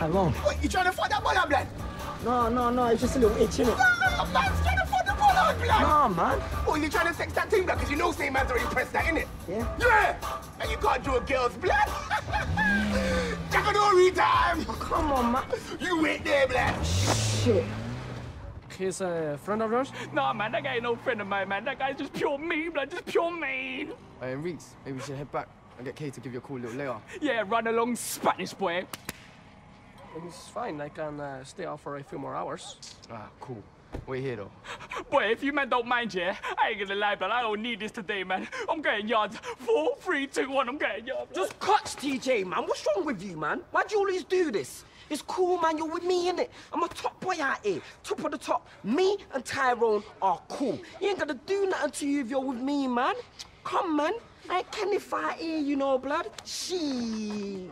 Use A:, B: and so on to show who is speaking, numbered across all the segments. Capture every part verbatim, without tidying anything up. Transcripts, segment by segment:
A: Tyrone.
B: What, you trying to fight that ball out, blood?
A: No, no, no, it's just a little itch, innit?
B: No, man's trying to fight the ball out, blood.
A: Nah, man.
B: What, you trying to text that thing, blood? Because you know same man's already pressed that, innit?
A: Yeah?
B: Yeah! And you can't draw a girl's blood. Jackanory time!
A: Oh, come on, man.
B: You wait there, blood.
A: Shit.
C: He's a friend of yours?
D: Nah, man, that guy ain't no friend of mine, man. That guy's just pure mean, blood. Just pure mean.
E: Hey, Reeks, maybe we should head back and get Kay to give you a call a little later.
D: Yeah, run along Spanish boy.
C: It's fine. I can uh, stay out for a few more hours.
E: Ah, cool. Wait here, though.
D: Boy, if you man don't mind, yeah, I ain't gonna lie, blood. I don't need this today, man. I'm getting yards. Four, three, two, one. I'm getting yards.
A: Just cuts, T J, man. What's wrong with you, man? Why do you always do this? It's cool, man. You're with me, innit? I'm a top boy out here. Top of the top. Me and Tyrone are cool. You ain't gonna do nothing to you if you're with me, man. Come, man. I ain't Kenny fight here, you know, blood. Shit.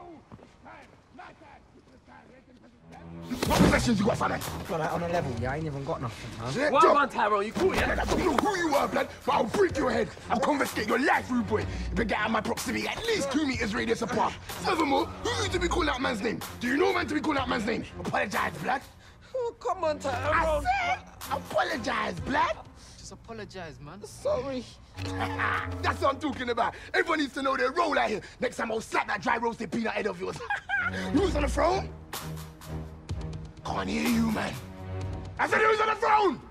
B: What possessions you got, son?
A: Blood, like, on a level, yeah? I ain't even got nothing, man.
B: Yeah,
D: Well
B: Joe.
D: done, Tyrone. You cool, yeah?
B: I don't know who you are, blood, but I'll break your head. I'll confiscate your life, rude boy. If you get out of my proximity, at least two meters radius apart. Furthermore, who you to be calling out man's name? Do you know man to be calling out man's name? Apologize, blood.
A: Oh, come on,
B: I
A: Tyrone.
B: said, apologize, blood.
E: Just apologize, man.
A: Sorry.
B: That's what I'm talking about. Everyone needs to know their role out here. Next time I'll slap that dry roasted peanut head of yours. Who's on the throne? Can't hear you, man. I said who's on the throne?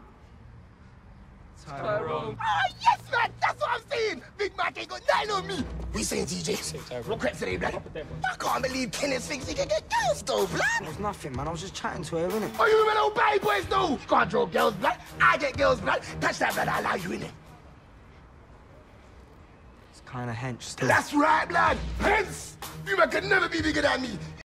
D: Tyrone.
B: Ah, yes, man. That's what I'm saying. Big Mac ain't got nothing on me. We saying, T J? What crap today, blood? I can't believe Kenneth thinks he can get girls, though, blood.
A: It was nothing, man. I was just chatting to her, innit?
B: Are you even old bad boys, though? You can't draw girls, blood. I get girls, blood. Touch that, blood. I allow you in it.
A: It's kind of hench still.
B: That's right, blood. Hence, you man could never be bigger than me.